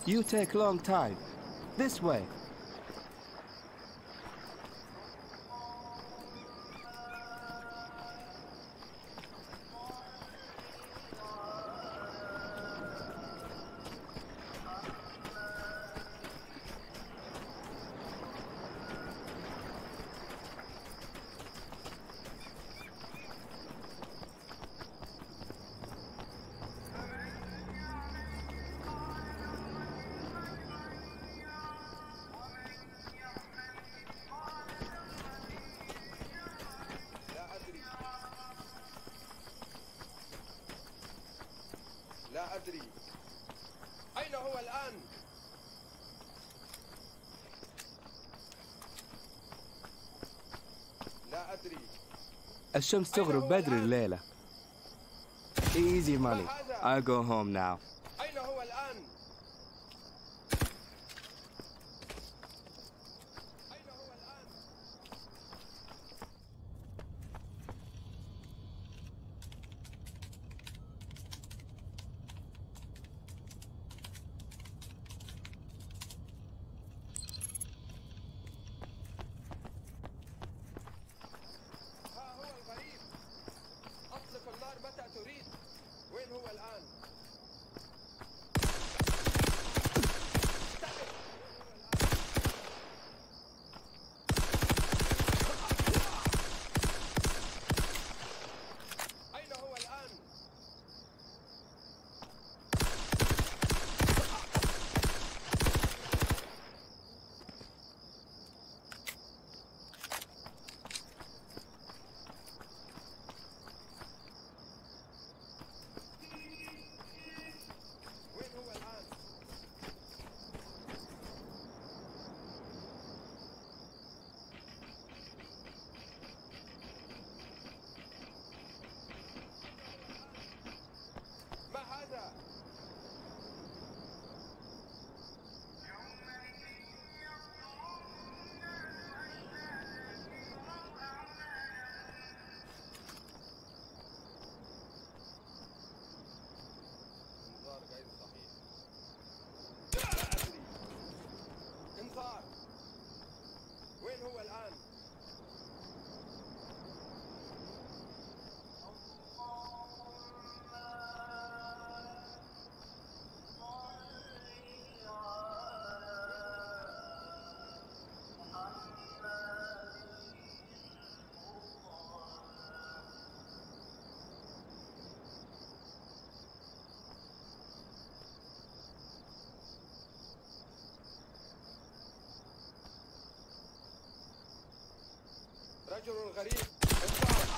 You take long time. This way. لا أدري. أين هو الآن؟ لا أدري. الشمس تغرب بدري الليلة. Easy money. I'll go home now. أين هو الآن؟ أين هو الآن؟ ها هو الغريب. أطلق النار متى تريد. وين هو الآن؟ أين هو الآن؟ وين هو الآن؟ ما هذا؟ انذار غير صحيح. لا أدري. انذار. وين هو الآن؟ رجل غريب. انذار.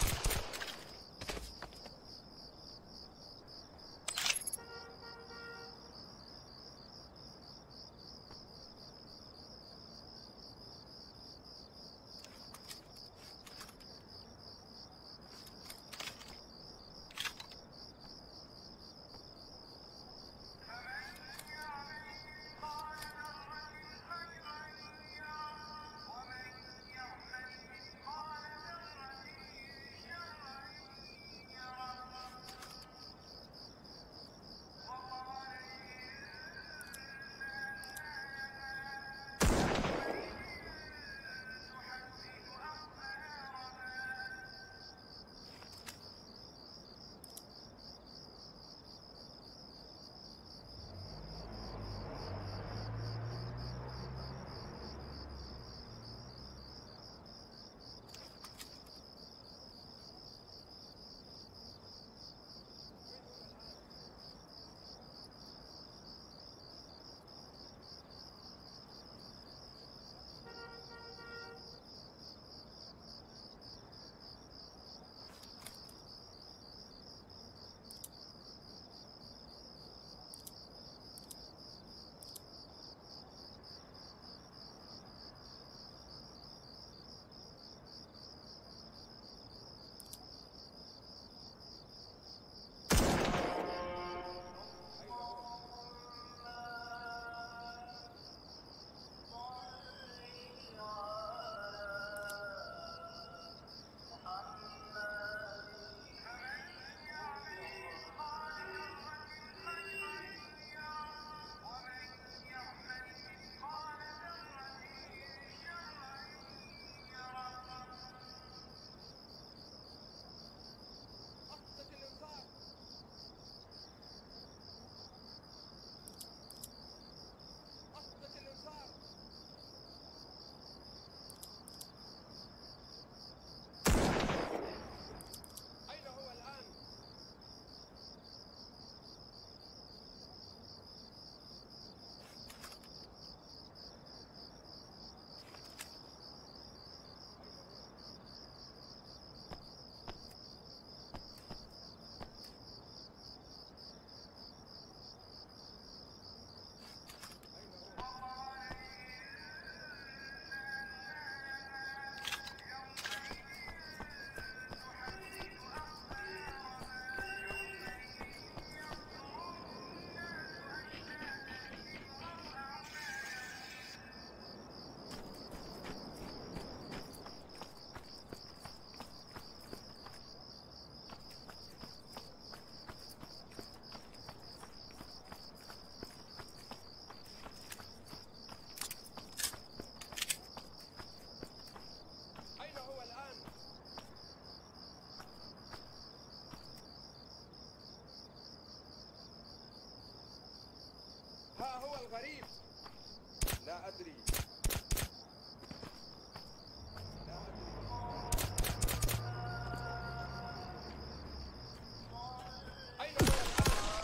الغريب؟ لا أدري. لا أدري. أين هو الآن؟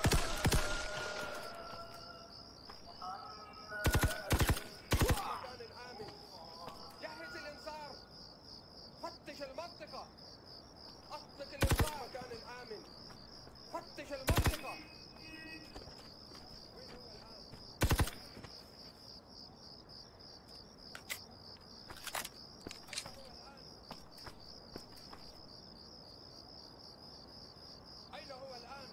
مكان آمن. جهز الإنذار. فتش المنطقة. أطلق الإنذار. مكان آمن. فتش المنطقة. وين هو الآن؟ أين هو الآن؟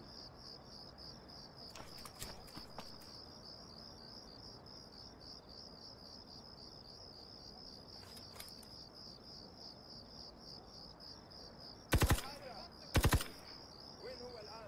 وين هو الآن؟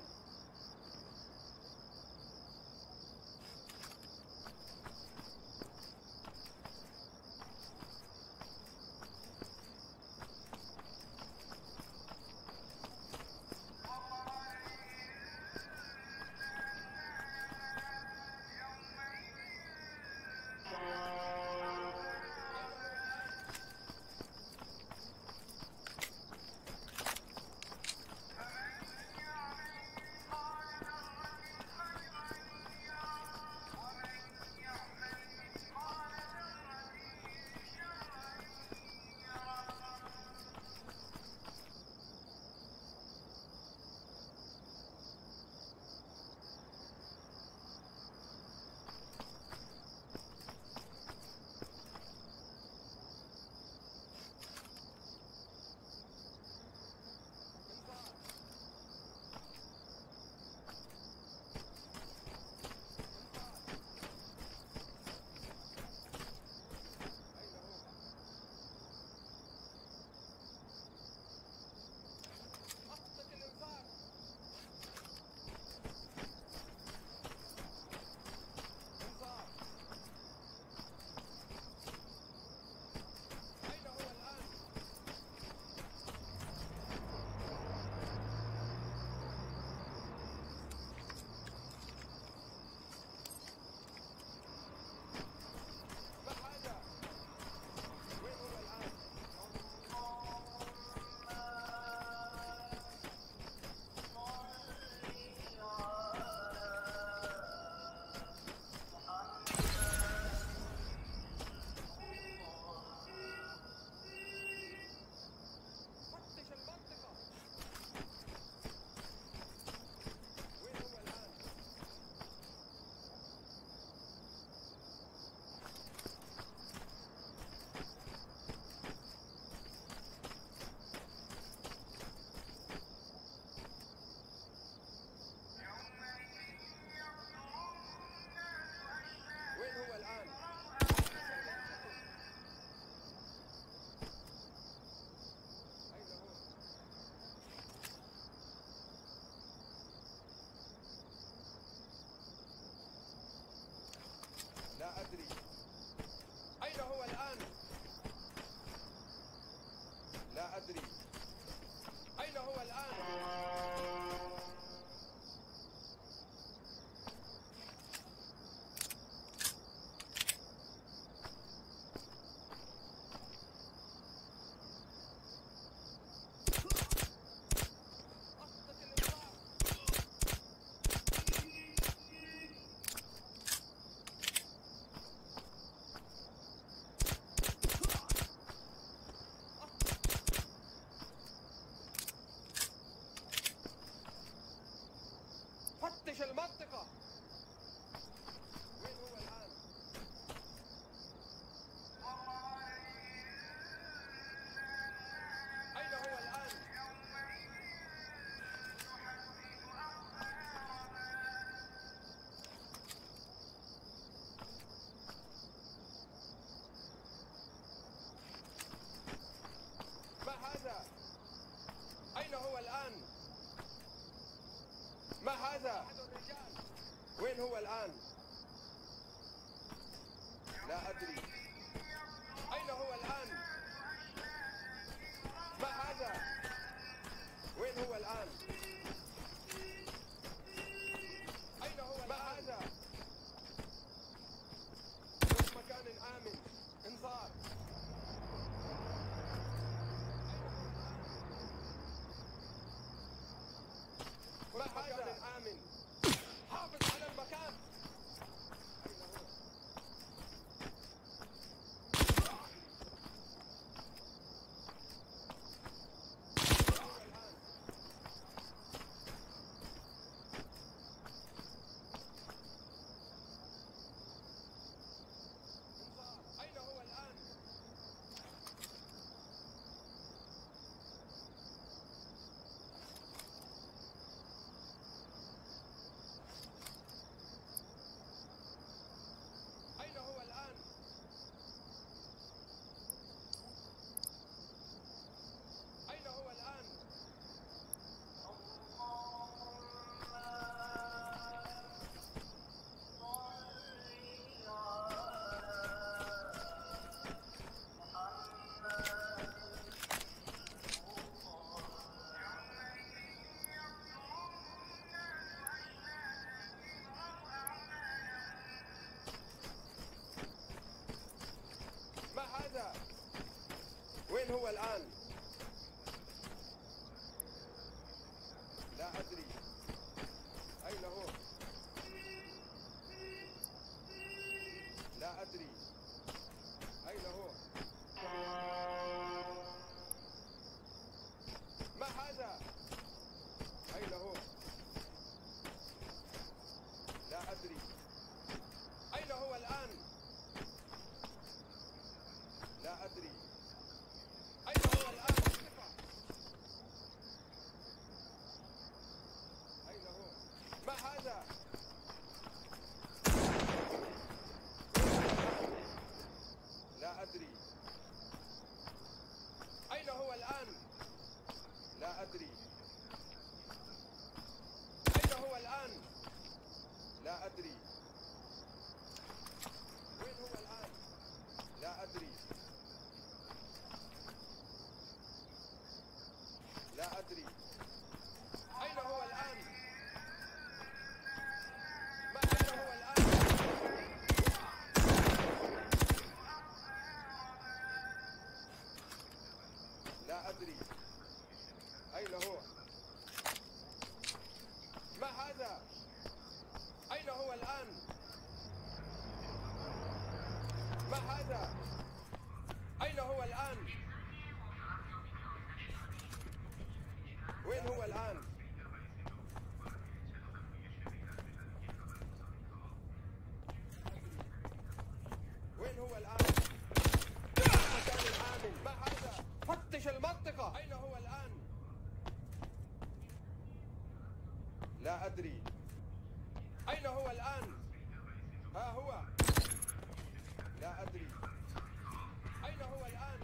أطلق الإنذار. إنذار. أين هو الآن؟ ما هذا؟ وين هو الآن؟ فتش المنطقة. وين هو الآن؟ وين هو الآن؟ أين هو؟ لا أدري. أين هو الآن؟ لا أدري. أين هو الآن؟ أطلق الإنذار. فتش المنطقة. وين هو الآن؟ أين هو الآن؟ ما هذا؟ أين هو الآن؟ ما هذا؟ وين هو الآن؟ لا أدري. أين هو الآن؟ ما هذا؟ وين هو الآن؟ أين هو؟ ما هذا؟ هو الآن؟ لا أدري. أين هو؟ لا أدري. أين هو؟ ما هذا؟ أين هو؟ لا أدري. أين هو الآن؟ لا أدري. أين هو الآن؟ أين هو؟ ما هذا؟ لا أدري. أين هو الآن؟ لا أدري. أين هو الآن؟ لا أدري. وين هو الآن؟ لا أدري. لا أدري. أين هو الآن؟ ما أين هو الآن؟ لا أدري. أين هو؟ ما هذا؟ أين هو الآن؟ ما هذا؟ أين هو الآن؟ وين هو الآن؟ وين هو الآن؟ مكان آمن. ما هذا؟ فتش المنطقة. أين هو الآن؟ لا أدري. أين هو الآن؟ ها هو. لا أدري. أين هو الآن؟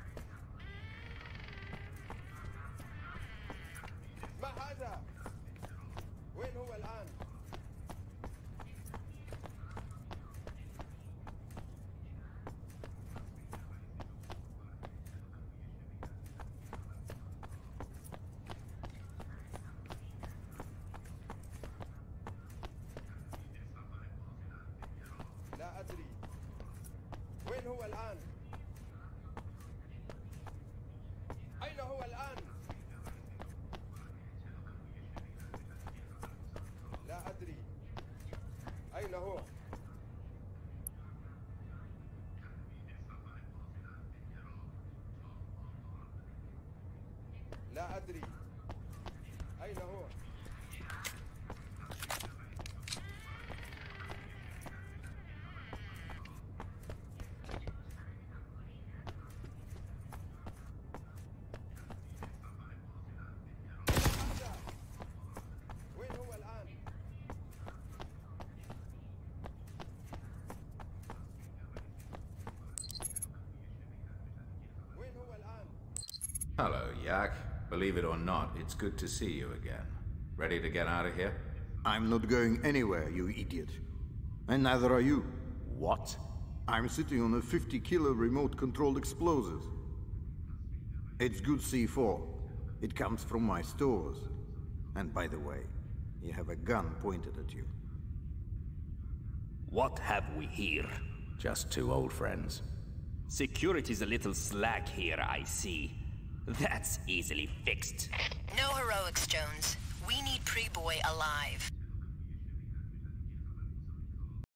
ما هذا؟ وين هو الآن؟ لا أدري. وين هو الآن؟ أين هو الآن؟ لا أدري. أين هو؟ لا أدري. أين هو؟ وين هو الآن؟ وين هو الآن؟ Hello, Yak. Believe it or not, it's good to see you again. Ready to get out of here? I'm not going anywhere, you idiot. And neither are you. What? I'm sitting on a 50-kilo remote-controlled explosive. It's good C4. It comes from my stores. And by the way, you have a gun pointed at you. What have we here? Just two old friends. Security's a little slack here, I see. That's easily fixed. No heroics, Jones. We need Pre-Boy alive.